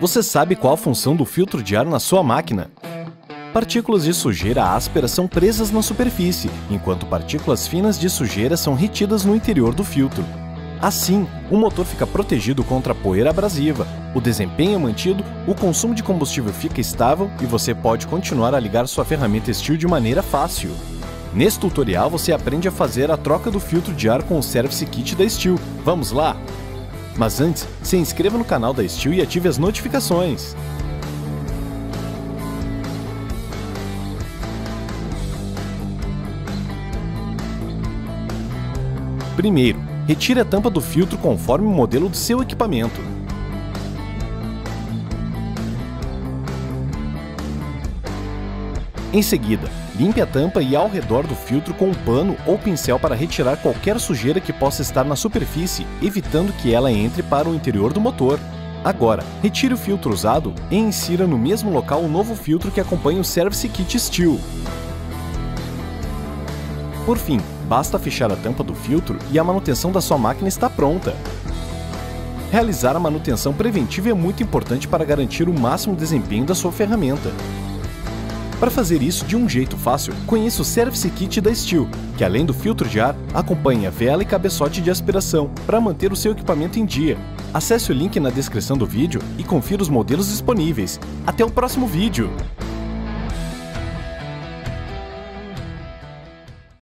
Você sabe qual a função do filtro de ar na sua máquina? Partículas de sujeira áspera são presas na superfície, enquanto partículas finas de sujeira são retidas no interior do filtro. Assim, o motor fica protegido contra a poeira abrasiva, o desempenho é mantido, o consumo de combustível fica estável e você pode continuar a ligar sua ferramenta STIHL de maneira fácil. Nesse tutorial você aprende a fazer a troca do filtro de ar com o Service Kit da STIHL. Vamos lá? Mas antes, se inscreva no canal da STIHL e ative as notificações. Primeiro, retire a tampa do filtro conforme o modelo do seu equipamento. Em seguida, limpe a tampa e ao redor do filtro com um pano ou pincel para retirar qualquer sujeira que possa estar na superfície, evitando que ela entre para o interior do motor. Agora, retire o filtro usado e insira no mesmo local o novo filtro que acompanha o Service Kit STIHL. Por fim, basta fechar a tampa do filtro e a manutenção da sua máquina está pronta. Realizar a manutenção preventiva é muito importante para garantir o máximo desempenho da sua ferramenta. Para fazer isso de um jeito fácil, conheça o Service Kit da STIHL, que além do filtro de ar, acompanha vela e cabeçote de aspiração para manter o seu equipamento em dia. Acesse o link na descrição do vídeo e confira os modelos disponíveis. Até o próximo vídeo!